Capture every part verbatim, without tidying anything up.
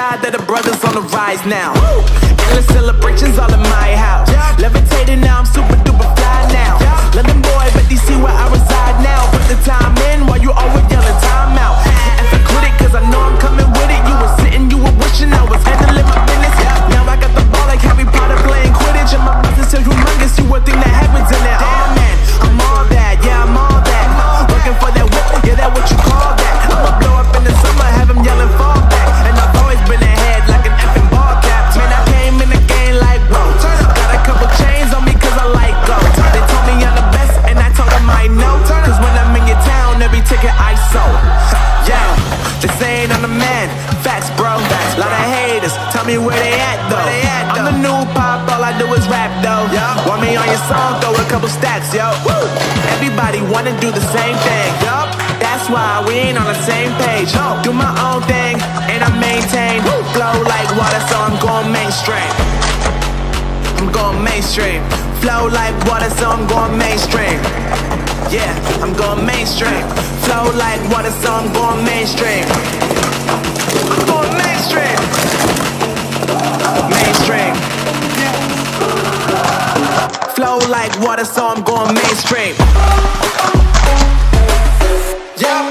God that the brothers on the rise now. Endless celebrations all in my house. Levitating now, I'm super duper fly now. London boy, but D C where I reside now. Put the time in while you always yelling time out. And for quit it, cause I know I'm coming with it. You were sitting, you were wishing I was handling my business. Now I got the ball like Harry Potter playing Quidditch. And my business is humongous, you would think that happens in it. Oh man, I'm all that, yeah, I'm all that. Working for that whip, yeah, that what you call that. I'ma blow up in the summer, have them yelling fall back. And I've always been ahead like an effing ball cap. Man, I came in the game like, whoa. Got a couple chains on me cause I like go. They told me I'm the best and I told them I know. Cause when I'm in your town, every ticket I sold. Yeah, this ain't on the man. Facts, bro. Lot of haters, tell me where they at though. I'm the new pop, all I do is rap though. Want me on your song, throw a couple stacks, yo. Everybody wanna do the same thing, yup. That's why we ain't on the same page. Do my own thing, and I maintain. Flow like water, so I'm going mainstream. I'm going mainstream. Flow like water, so I'm going mainstream. Yeah, I'm going mainstream. Flow like water, so I'm going mainstream. I'm going mainstream. Mainstream. Flow like water, so I'm going mainstream. Yeah.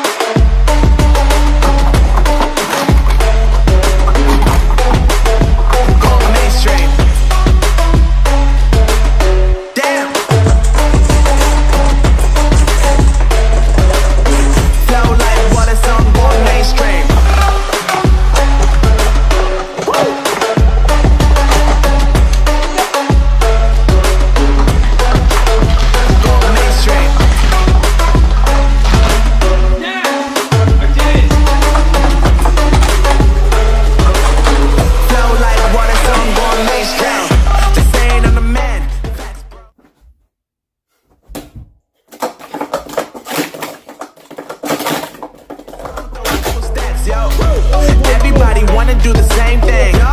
Everybody wanna do the same thing.